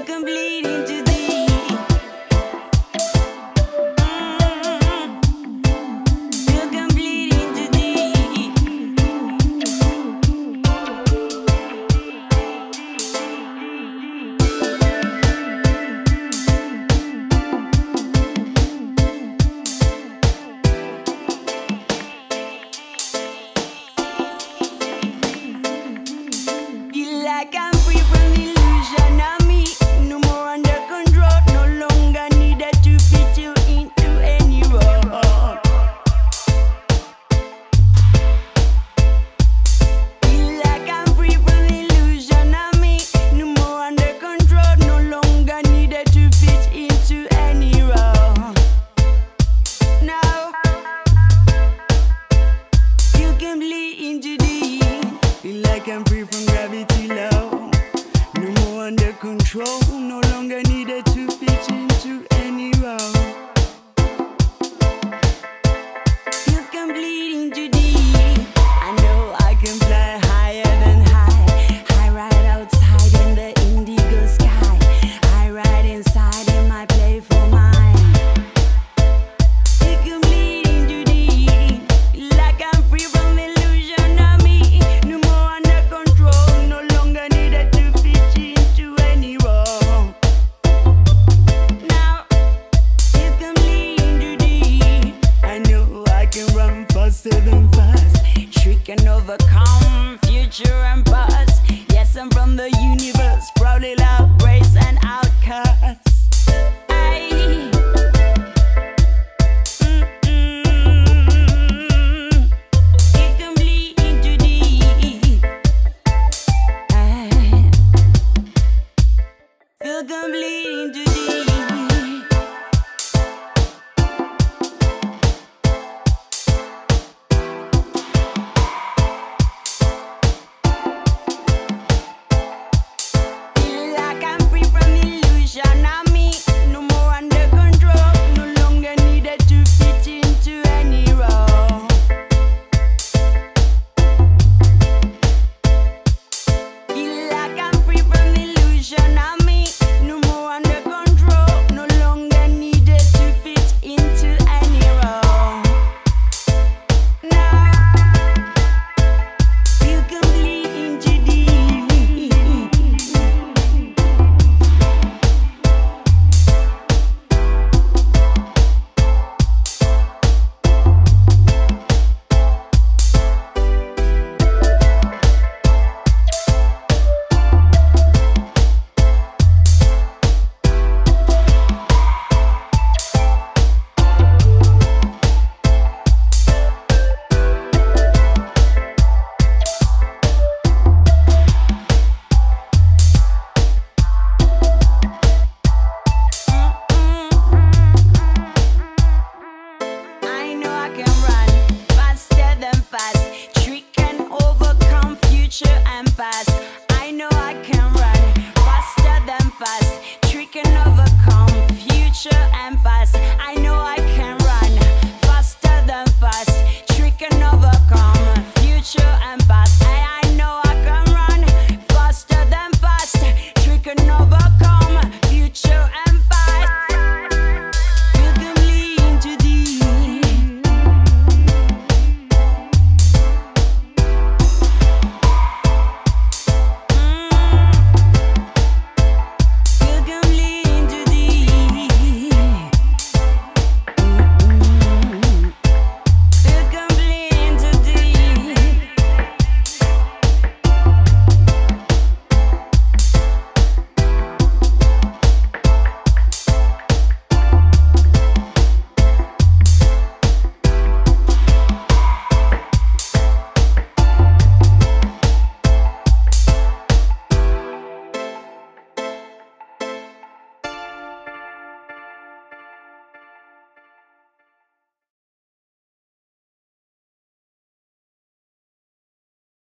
can bleed into deep. You can bleed into deep. Feel like I'm free from the illusion of me. No more under control, no longer needed to fit you into any role. Feel like I'm free from the illusion of me. No more under control, no longer needed to fit into any role. Now you can bleed into deep. Feel like I'm free from gravity low. No more under control, no longer needed to fit into any role. You can bleed into deep. I know I can fly higher than high. I ride outside in the indigo sky. I ride inside in my playful mind. You can bleed into deep. Feel like I'm free from illusion of me. No more under control, no longer needed to fit into any role. Now you can bleed into deep. I know I can run faster than fast. Trick and overcome future and past. Yes, I'm from the universe, proudly loud, race and outcast. Aye. You can bleed into deep. Aye. You can bleed into deep. Feel like I'm free from illusion of me. No more under control, no longer needed to fit into any role. Feel like I'm free from illusion of me. No more under control, no longer needed to fit into any role. Now you can bleed into deep. I know I can run faster than fast. Trick and overcome future and past. I know I can run faster than fast. Trick and overcome future and past. I know I can run faster than fast. Trick and overcome future and past.